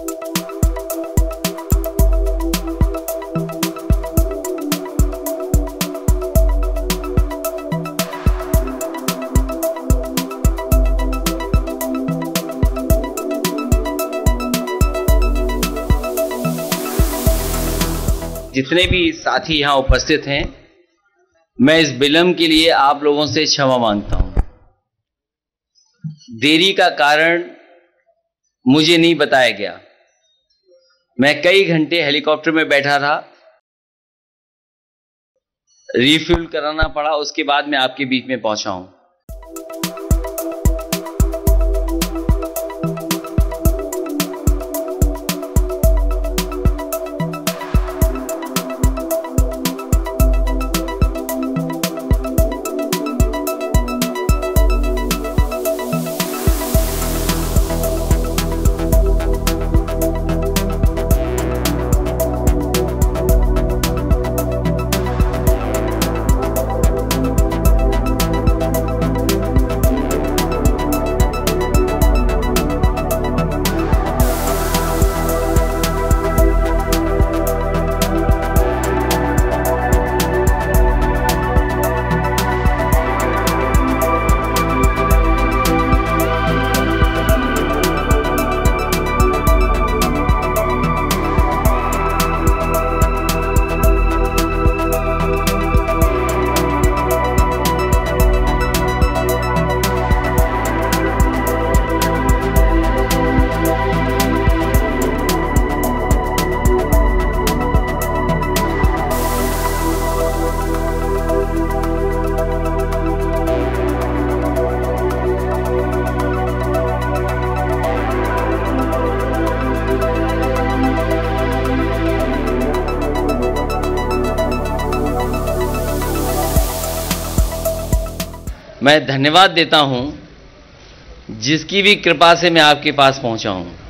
जितने भी साथी यहाँ उपस्थित हैं, मैं इस विलंब के लिए आप लोगों से क्षमा मांगता हूं। देरी का कारण मुझे नहीं बताया गया। मैं कई घंटे हेलीकॉप्टर में बैठा था, रिफ्यूल कराना पड़ा, उसके बाद मैं आपके बीच में पहुंचा हूं। मैं धन्यवाद देता हूं जिसकी भी कृपा से मैं आपके पास पहुंचा हूं।